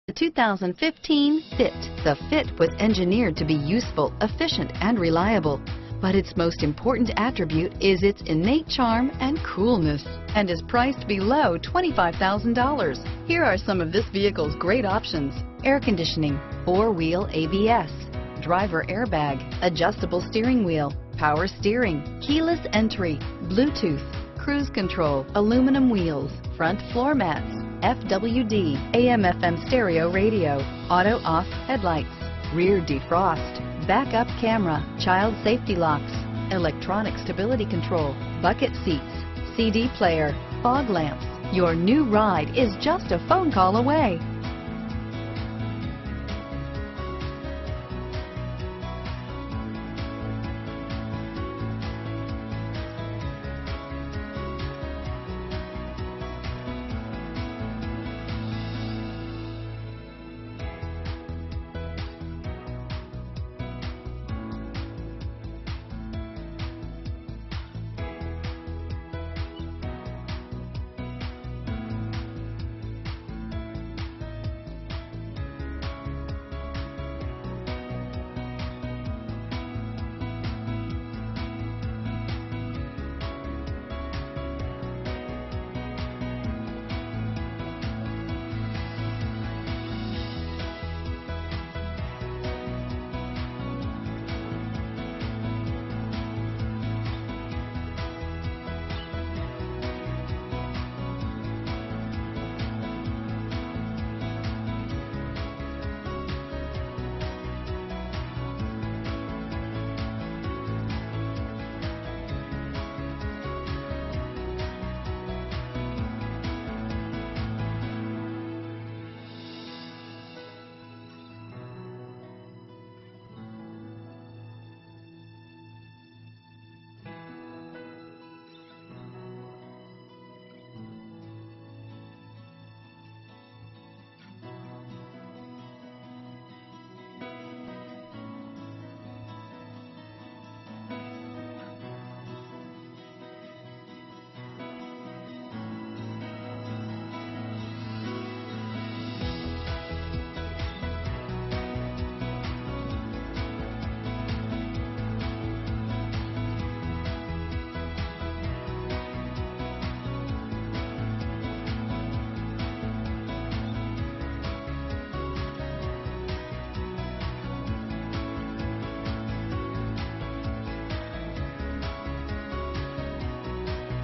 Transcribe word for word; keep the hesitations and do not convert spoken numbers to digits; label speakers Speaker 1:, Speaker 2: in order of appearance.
Speaker 1: The two thousand fifteen Fit. The Fit was engineered to be useful, efficient, and reliable. But its most important attribute is its innate charm and coolness, and is priced below twenty-five thousand dollars. Here are some of this vehicle's great options: air conditioning, four-wheel A B S, driver airbag, adjustable steering wheel, power steering, keyless entry, Bluetooth, cruise control, aluminum wheels, front floor mats, F W D, A M F M stereo radio, auto off headlights, rear defrost, backup camera, child safety locks, electronic stability control, bucket seats, C D player, fog lamps. Your new ride is just a phone call away.